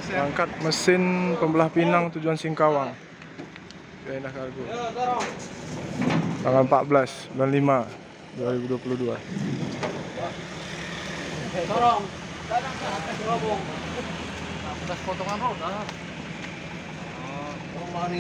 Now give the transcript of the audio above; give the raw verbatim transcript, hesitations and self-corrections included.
Angkat mesin pembelah pinang tujuan Singkawang. Indah Kargo. Tanggal empat belas bulan lima dua ribu dua puluh dua. Dorong. Bekas potongan roda.